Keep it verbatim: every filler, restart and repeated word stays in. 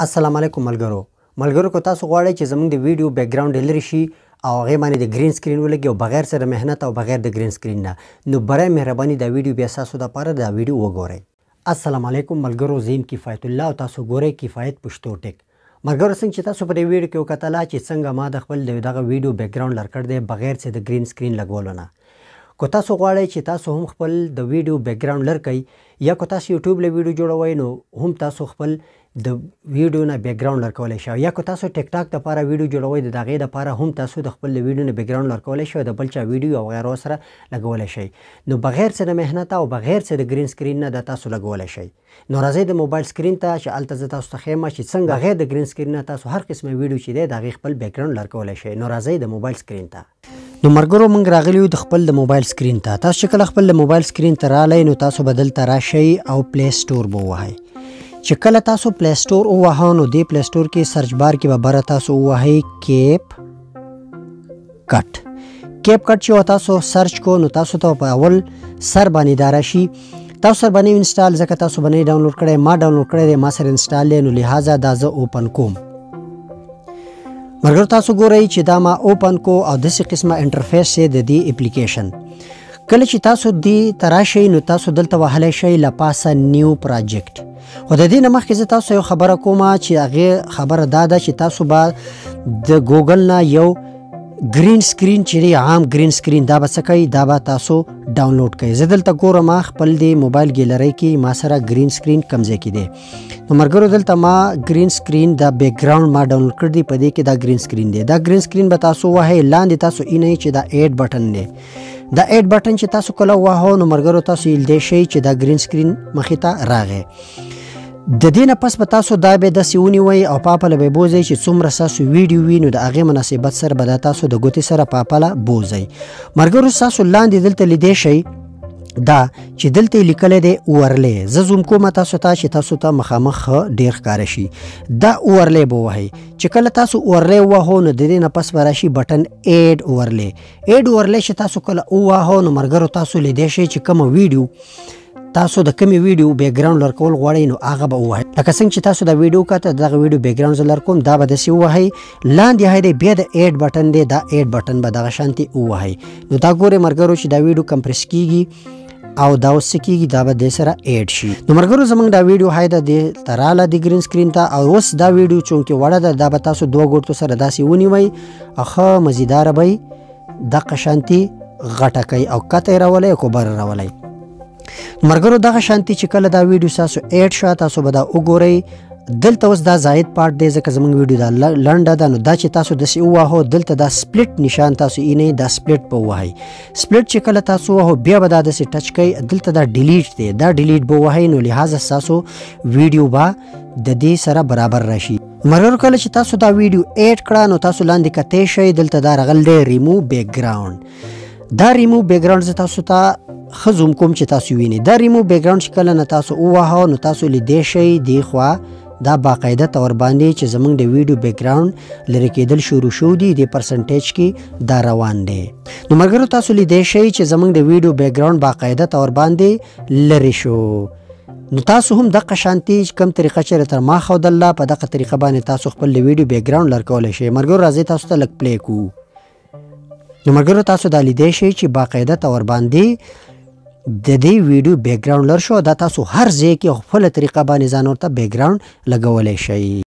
السلام علیکم ملګرو ملګرو کو تاسو غواړئ چې زموږ د ویډیو بیک ګراوند لري شي او هغې باندې د ګرین سکرین ولګي او بغیر سره محنت او بغیر د ګرین سکرین نه نو برای مهرباني دا ویډیو بیا ستاسو دپاره دا ویډیو وګورئ. السلام علیکم ملګرو، زه یم کفایت الله او تاسو ګورئ کفایت پښتو ټیک. ملګرو څنګه چې تاسو په دې ویډیو کې وکتله چې څنګه ما د خپل دغه ویډیو بیک ګراوند لر کړی دی بغیر څه د ګرین سکرین لګولو نه. کو تاسو غواړئ چې تاسو هم خپل د ویډیو بیک ګراوند لر کړئ یا کو تاسو یوټیوب له ویډیو جوړوئ نو هم تاسو خپل د ویډیو نه بیک ګراوند لر کولی شئ یا که تاسو ټیک ټاک دپاره ویډیو جوړوئ د هغې دپاره هم تاسو د خپل د ویډیو نه بیک ګراوند لر کولی شئ او د بل چا ویډیو او غیره سره لګولی شئ نو بغیر څه د محنت او بغیر څه د ګرین سکرین نه دا تاسو لګولی شئ. نو راځئ د موبایل سکرین ته چې هلته زه تاسو ته ښیم چې څنګه بغیر د ګرین سکرین نه تاسو هر قسمه ویډیو چې دی د هغې خپل بیک ګراوند لر کولی شئ. نو راځئ د موبایل سکرین ته. نو ملګرو موږ راغلي یو د خپل د موبایل سکرین ته. تاسو چې کله خپل د موبایل سکرین ته راغلی نو تاسو به دلته راشئ او پلی سټور به ووهئ. چې کله تاسو پلی سټور ووهه نو دې پلی سټور کې سرچ بار کې به بره تاسو ووهئ کیپ کټ. کیپ کټ چې تاسو سرچ کو نو تاسو ته په اول سر باندې دا راشي. تاسو سر باندې انسټال ځکه تاسو باندې ډاونلوډ کړی ما ډاونلوډ کړی دی ما سره انسټال دی نو لحاظه دا زه اوپن کوم. ملګرو تاسو ګورئ چې دا ما اوپن کو او داسې قسمه انټرفیس دی د دې اپلیکیشن. کله چې تاسو دې ته راشئ نو تاسو دلته وهلی شئ له پاسه نیو پراجیکټ. خو د دې نه مخکې زه تاسو یو خبره کوم چې هغې خبره دا ده چې تاسو به د ګوګل نه یو ګرین سکرین چې دی عام ګرین سکرین دا به څه کوئ دا به تاسو ډاونلوډ کوئ. زه دلته ګورم خپل د موبایل ګیلرۍ کې ما سره ګرین سکرین کوم ځای کې دی. نو ملګرو دلته ما ګرین سکرین دا بیک ګراوند ما ډاونلوډ کړی دی په دې کې دا ګرین سکرین دی. دا ګرین سکرین به تاسو ووهئ لاندې تاسو اینئ چې دا ایډ بټن دی. دا ایډ بټن چې تاسو کله ووهو نو ملګرو تاسو یلدی شئ چې دا ګرین سکرین مخې ته راغی. د دې نه پس به تاسو دا به داسې ونیوئ او پاپله به یې بوځئ چې څومره ستاسو ویډیو وي نو د هغې مناسبت سره به دا تاسو د ګوتې سره پاپله بوځئ. ملګرو ستاسو لاندې دلته لیدی شئ دا چې دلته یې لیکلی دی اورلی. زه زوم کومه تاسو ته چې تاسو ته مخامخ ډېر ښکاره شي. دا اورلی به ووهئ. چې کله تاسو اورلی ووهو نو د دې نه پس به راشي بټن ایډ اورلی. ایډ اورلی چې تاسو کله ووهو نو ملګرو تاسو لیدی شئ چې کومه ویډیو تاسو د کمې ویډیو بیک ګراوند لر کول غواړئ نو هغه به ووهئ. لکه څنګه چې تاسو دا ویډیو وکته دغه ویډیو بیک ګراوند زه لر کوم دا به داسې ووهئ. لاندې هی دی بیا د ایډ بټن دی دا ایډ بټن به دغه شانتې ووهئ. نو دا ګورئ ملګرو چې دا ویډیو کمپریس کیږي او دا اوس څه کیږي دا به دې سره ایډ شي. نو ملګرو زموږ دا ویډیو هی ده دې ته راله د ګرین سکرین ته او اوس دا ویډیو چونکې وړه ده دا به تاسو دوه ګوتو سره داسې ونیوئ او ښه مزیداره به یې دغه شانتې غټه کوئ او کته یې راولئ او که بره راولئ. ملګرو دغه شانتې چې کله دا ویډیو ستاسو ایډ شوه تاسو به دا وګورئ. دلته اوس دا زاید پارټ دی ځکه زموږ ویډیو دا لنډه ده نو دا چې تاسو داسې ووهو دلته دا سپلټ نشان تاسو اینئ دا سپلټ به ووهئ. سپلټ چې کله تاسو ووهو بیا به دا داسې ټچ کوئ دلته دا ډیلیټ دی دا ډیلیټ به ووهئ نو لحاظه ستاسو ویډیو به د دې سره برابر راشي. ملګرو کله چې تاسو دا ویډیو ایډ کړه نو تاسو لاندې کتی شئ دلته دا راغلی دی ریموو بیک ګراوند. دا ریموو بیک ګراوند زه تاسو ته ښه زوم کوم چې تاسو وینئ. دا ریموو بیک ګراوند چې کله نه تاسو ووهو نو تاسو لیدی شئ دې خوا دا باقاعده طور باندې چې زموږ د ویډیو بیک ګراوند لرې کېدل شروع شو دي دې پرسنټیج کې دا روان دی. نو ملګرو تاسو لیدی شئ چې زموږ د ویډیو بیک ګراوند باقاعده طور باندې لرې شو. نو تاسو هم دغه شانتې کوم طریقه چې تر ما ښودله په دغه طریقه باندې تاسو خپل د ویډیو بیک ګراوند لر کولی شئ. ملګرو راځئ تاسو ته لږ پلی کوو. نو ملګرو تاسو دا لیدی شئ چې باقاعده طور باندې د دې ویډیو بیک ګراوند لر شو. دا تاسو هر ځای کې خپله طریقه باندې ځان ورته بیک ګراوند لګولی شئ.